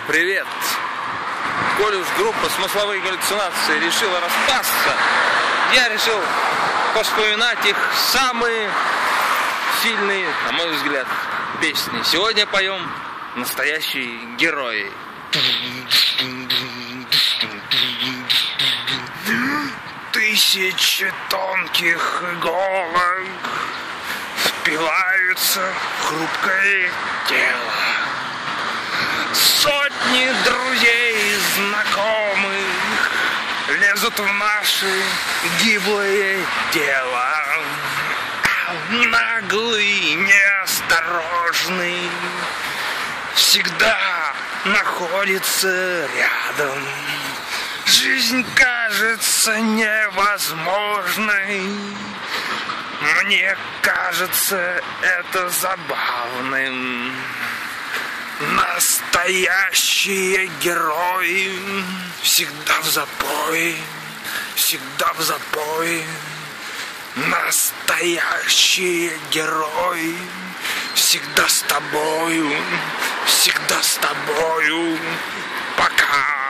Привет! Коль уж группа «Смысловые галлюцинации» решила распасться, я решил вспоминать их самые сильные, на мой взгляд, песни. Сегодня поем «Настоящие герои». Тысячи тонких иголок впиваются в хрупкое тело. Сотни друзей и знакомых лезут в наше гиблое дело. Наглый, неосторожный всегда находится рядом. Жизнь кажется невозможной. Мне кажется это забавным. Настоящие герои всегда в запое, всегда в запое. Настоящие герои всегда с тобою, всегда с тобою. Пока.